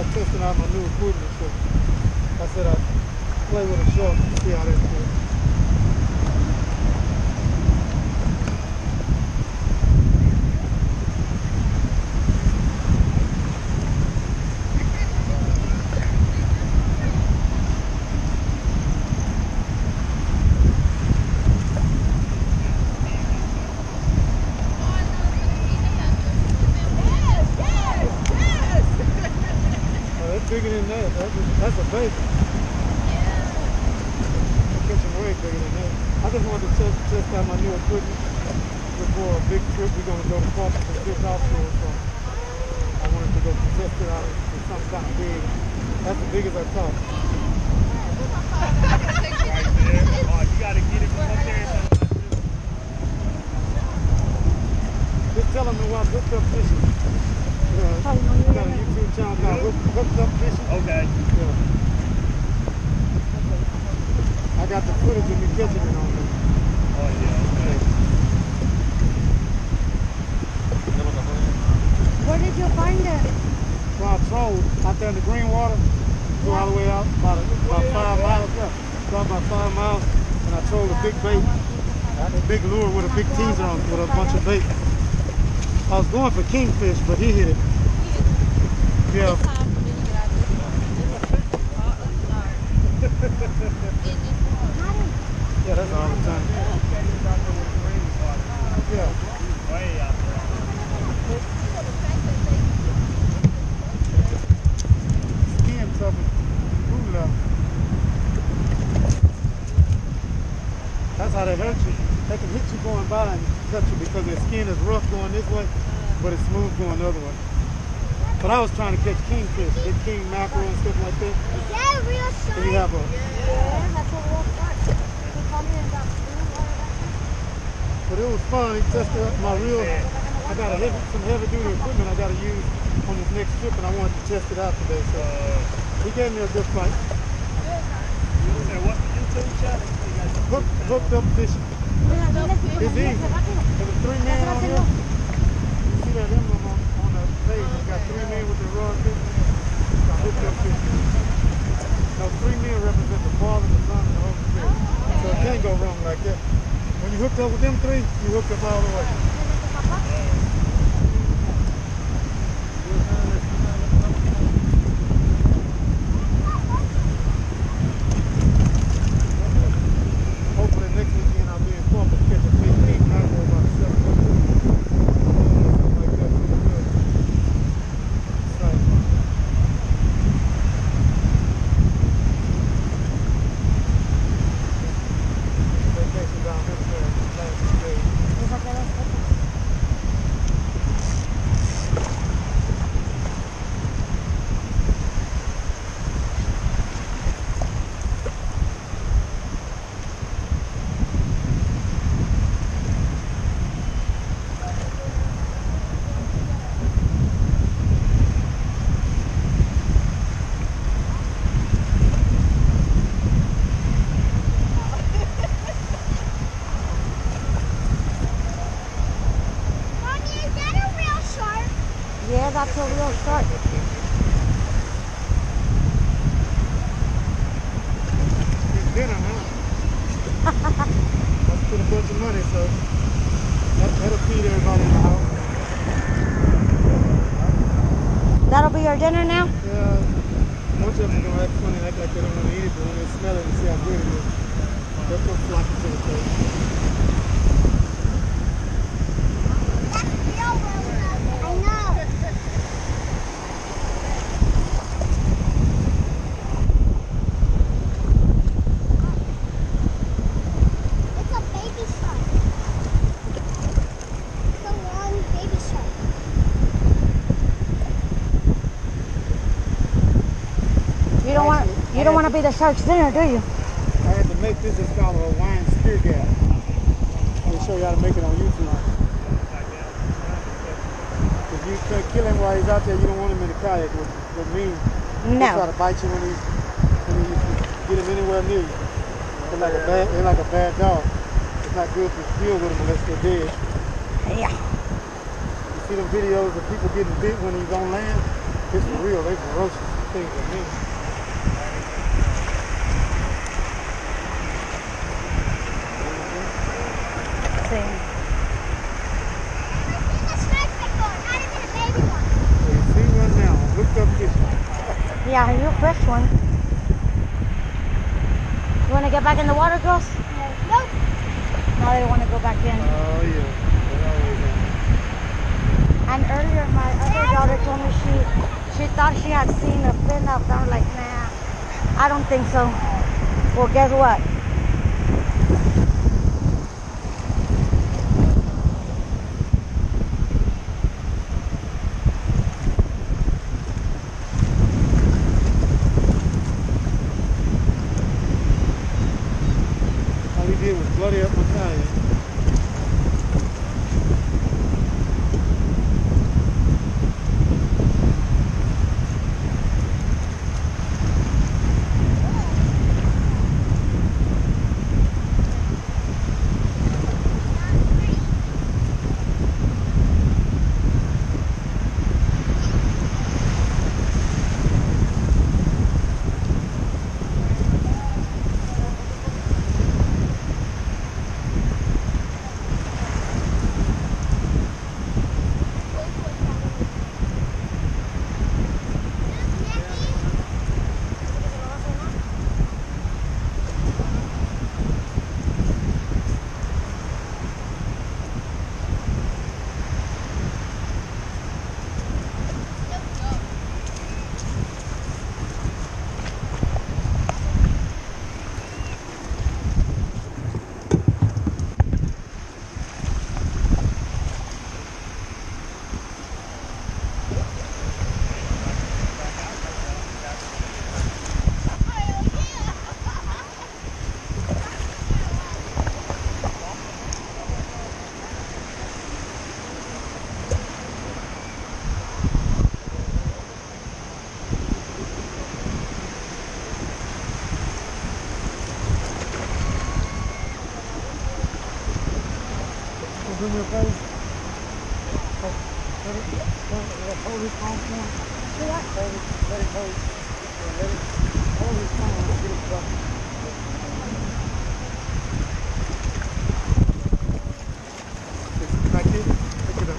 like testing out my new equipment, so I said I'd play with a shark and see how that feels. Bigger than that. That's a baby. Yeah. I'm catching way bigger than that. I just wanted to test out my new equipment before a big trip. We're going to go to Florida to fish offshore, so I wanted to go test it out with something kind of big. That's as big as I thought. Right there. Oh, you got to get it from up there. Just tell them to watch Hooked Up Fishing. I got a YouTube channel called Hooked Up Fishing. Okay. Yeah. I got the footage of me catching it on there. Oh, yeah, okay. Where did you find it? So I trolled out there in the green water, go all the way out, about 5 miles. Yeah, go about 5 miles, and I trolled a big bait. I had a big lure with a big teaser on it with a bunch of bait. I was going for kingfish, but he hit it. Yeah. Yeah, that's all the time. Yeah. Way out there. Skin tough and food up. That's how they hurt you. They can hit you going by and cut you because their skin is rough going this way, but it's smooth going the other way. But I was trying to catch kingfish, big king mackerel and stuff like that. Is that a real shark? And you have a, Yeah, that's a real shark. He told me about blue water. but it was fun. He tested out my reel. I got some heavy duty equipment I got to use on this next trip, and I wanted to test it out today. So he gave me a good fight. What's the YouTube channel? Hooked Up Fishing. It's easy. There's 3 men on here. You see that emblem on the page? It's got 3 men with the rod fishing. It's got Hooked Up Fishing. Those 3 men represent the Father, the Son, and the Holy Spirit. So it can't go wrong like that. When you hooked up with them 3, you hooked up all the way. Hopefully next weekend I'll be in Florida to catch a big king mackerel about 7 foot. Something like that. Pretty good. Exciting. Vacation down this way last day. Yeah, that's a real shark. It's dinner now. I spent a bunch of money, so that'll feed everybody in the house. That'll be your dinner now? Yeah, a bunch of them are going to act funny and act like they don't want to eat it, but when they smell it and see how good it is, they'll come flocking to the place. You don't want to be the shark's dinner, do you? I had to make this. It's called a wine spear gap. I'll show you how to make it on YouTube. If you can't kill him while he's out there, you don't want him in the kayak with me. No. He'll try to bite you when you get him anywhere near you. They're like a bad dog. It's not good to deal with them unless they're dead. Yeah. You see them videos of people getting bit when he's on land? It's for real. They're ferocious. things are me. Same. You see one now, hooked up fishing. Yeah, you fresh one. You want to get back in the water, girls? Nope. Now they want to go back in. Oh yeah, they're always on. And earlier, my other daughter told me she thought she had seen a fin up there. I'm like, nah, I don't think so. Well, guess what? All he did was bloody up my tire. Do me a favor. Hold his phone for him. See that? Let it hold. Let it hold his phone. Let's get it started. It's right there. Pick it up.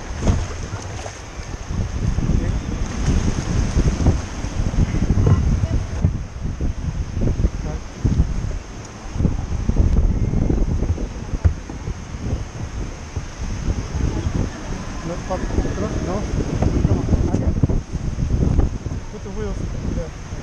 No, no. Come on. I got it. Put the wheels there.